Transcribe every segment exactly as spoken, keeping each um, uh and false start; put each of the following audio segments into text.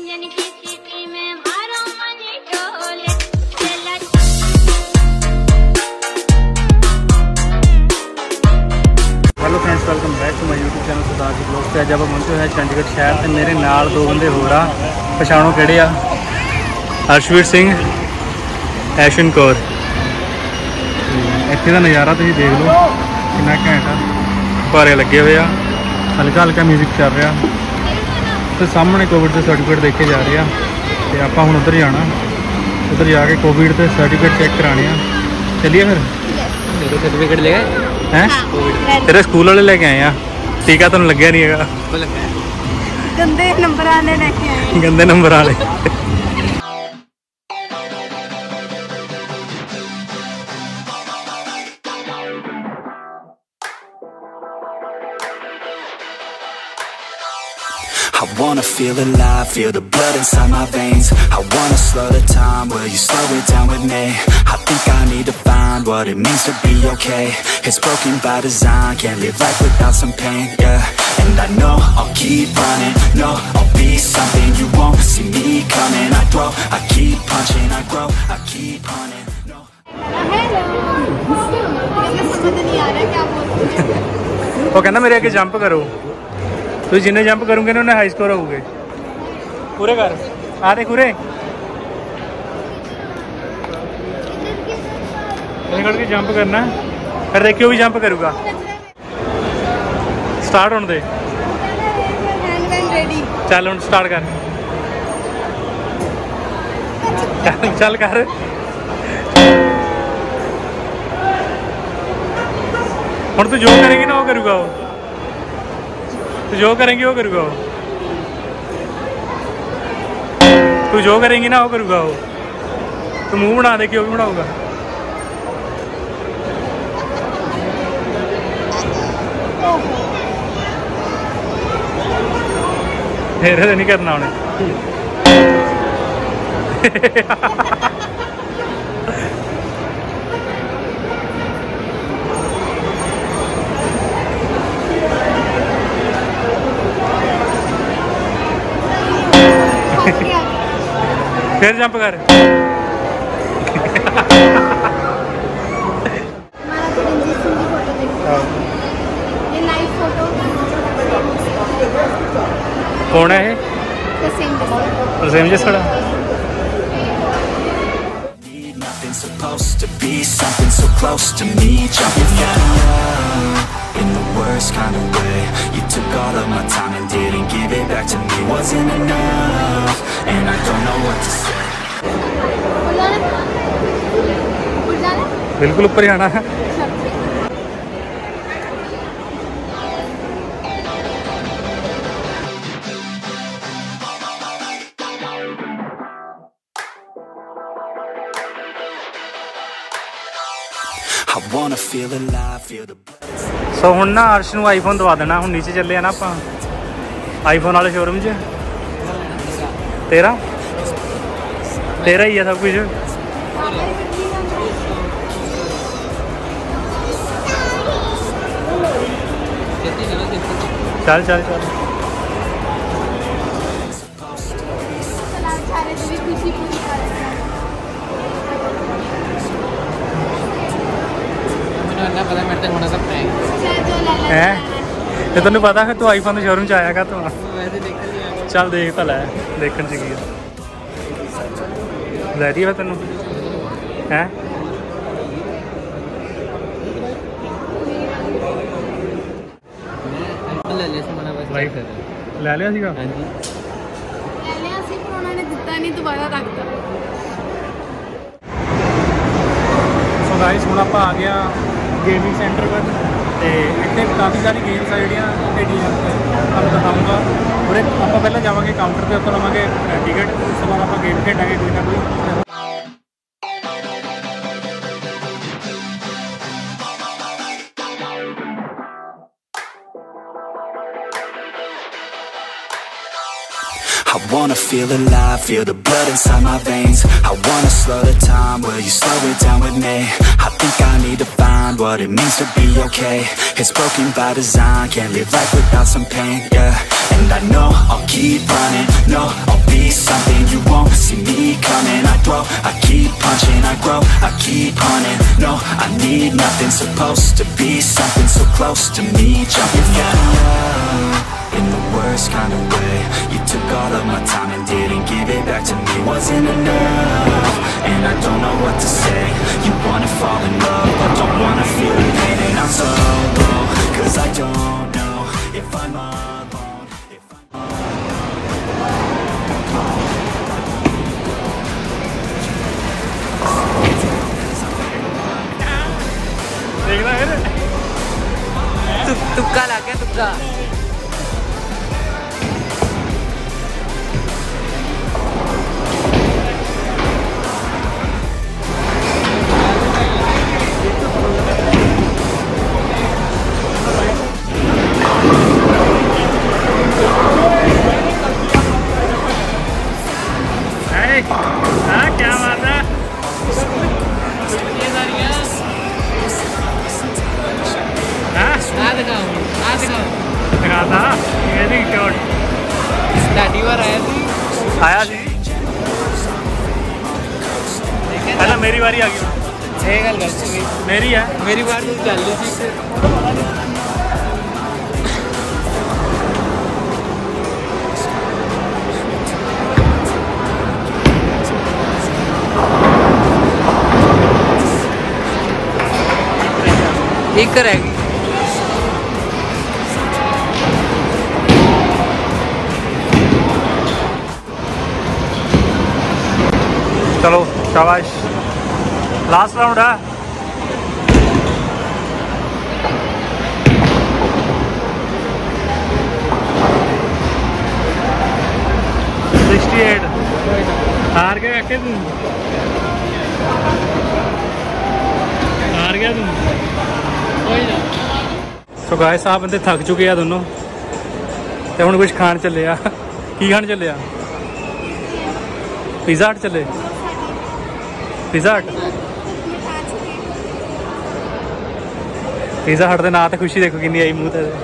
Hello friends, welcome back to my YouTube channel Sardar ji blogs. अज आप पहुंचे हैं चंडीगढ़ शहर ते मेरे नाल दो बंदे होर आ। पछाणो किहड़े आ? हर्षवीर सिंह, ऐशन कौर। इत्थे दा नज़ारा तुसीं देख लो कितना घैंट आ। गुब्बारे लगे हुए आ, हल्का हल्का म्यूजिक चल रहा तो सामने कोविड के सर्टिफिकेट देखे जा रहे हैं। तो आप हुण उधर जाना, उधर जाके कोविड के सर्टिफिकेट चेक कराने आ। चलिए फिर। सर्टिफिकेट ले गए हैं? तेरे स्कूल वाले लेके आए हैं। टीका तेन लग्या नहीं है? गंदे नंबर आने लेके आए। गंदे नंबर आने। I wanna feel alive, feel the blood inside my veins. I wanna slow the time, will you slow it down with me? I think I need to find what it means to be okay. It's broken by design, can't live life without some pain, yeah. And I know I'll keep running, no, I'll be something you won't see me coming. I grow, I keep punching, I grow, I keep hunting, no. समझ नहीं आ रहा क्या बोल रहे हैं। वो कहना मेरे आगे जंप करो, तो जिन्हें जंप करूँगे ना उन्हें हाई स्कोर होगे। पूरे कर आ रहे पूरे करके जंप करना, फिर देखियो भी जंप करूँगा। स्टार्ट होने दे, चल हम स्टार्ट कर, चल चल कर। हम तू जो करेंगी ना वो करूँगा, वो तू जो करेंगी वो करूँगा, वो तू जो करेंगी ना वो करूँगा। वो तू मुंह बना दे, क्यों भी बनाऊँगा। मेरे तो नहीं करना उन्हें। फिर जंप कर। कौन है? सेम जिस खड़ा। Nothing supposed to be something so close to me, jumping out of love in the worst kind of way. You took all of my time and didn't give it back to me. Wasn't enough, and I don't know what to say. बिल्कुल ऊपर जाना है। I wanna feel alive, feel the सो हुण ना अर्श नूं iPhone दवा देना। हुण नीचे चले आ ना आपां आईफोन वाले शोरूम च। तेरा तेरा ही है सब कुछ। चल चल चल। है तो तेन पता है तू आईफोन के शोरूम च आया का तू? चल देख तो लै, देखने च की लै दी है तेन है। लै लिया सीगा। सो गाइस हुण आपां आ गया गेमिंग सेंटर पर। तो इतने काफ़ी सारी गेम्स आ जड़ियाँ तुहानूं दिखाऊँगा। और आप पहले जावांगे काउंटर पर, उत्तों लवांगे टिकट, उस बाद आप गेम खेडांगे कोई ना कोई। I wanna feel alive, feel the blood inside my veins. I wanna slow the time, will you slow it down with me? I think I need to find what it means to be okay. It's broken by design, can't live life without some pain, yeah. And And I know I'll keep running. No, I'll be something you won't see me coming. I throw, I keep punching, I grow, I keep hunting. No, I need nothing, supposed to be something so close to me. Jumping from love in the worst kind of way. You took all of my time and didn't give it back to me. Wasn't enough, and I don't know what to say. You wanna fall in love, but don't wanna feel the pain. And I'm so low, cause I don't know if I'm alone, if I'm देखना है तु, तुक्का ला गया तुक्का। हाँ क्या बात है आ दिखाओ आ दिखाओ दिखा था ये नहीं शॉट पहली बार आया थी आया सी पहला मेरी बारी आ गई ये गल गलत हो गई मेरी है मेरी बार तो चल रही थी एक रहेगी चलो शाबाश लास्ट राउंड है सिक्सटी एट हार गया क्या तुम हार गया तुम सो गाइस आप बंदे थक चुके हैं दोनों तो हम कुछ खान चले आ की खान चले आ पिज़्ज़ा हट चले पिज़्ज़ा हट पिज़्ज़ा हट दे ना तो खुशी देखो कितनी आई मुँह तेरे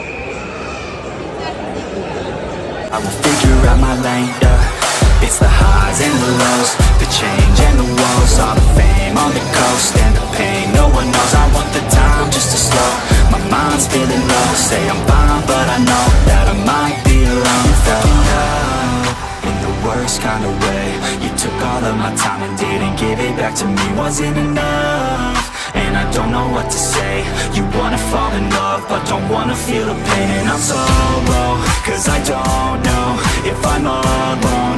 I will figure out my lane, yeah. It's the highs and the lows, the change and the woes, all the fame on the coast and the pain no one knows. I want the time just to slow my mind's feeling low. Say I'm fine, but I know that I might be alone. Fell in love in the worst kind of way. You took all of my time and didn't give it back to me. Wasn't enough, and I don't know what to say. You wanna fall in love, but don't wanna feel the pain. And I'm so low, cause I don't know if I'm alone.